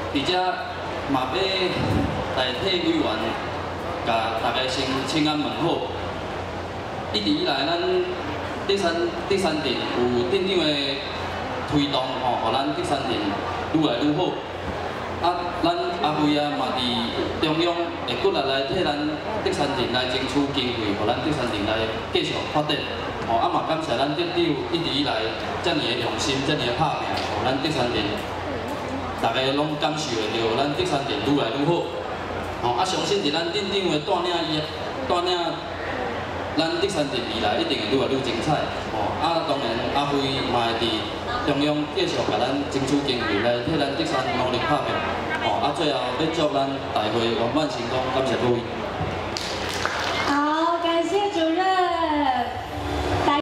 而且嘛要代替委员，甲大家先请安问好。一直以来，咱德山镇有镇长的推动吼，互咱德山镇愈来愈好。啊，咱阿辉啊嘛伫中央会骨力来替咱德山镇来争取经费，互咱德山镇来继续发展。吼，啊嘛感谢咱镇长一直以来遮尔的用心，遮尔的拍拼，互咱德山镇大家拢感受会到咱德山镇愈来愈好。吼，啊相信伫咱镇长的带领咱德山镇未来一定会愈来愈精彩。吼，啊当然阿辉嘛会伫中央继续甲咱争取经费来替咱德山努力拍拼。吼，啊最后要祝咱大会圆满成功，感谢各位。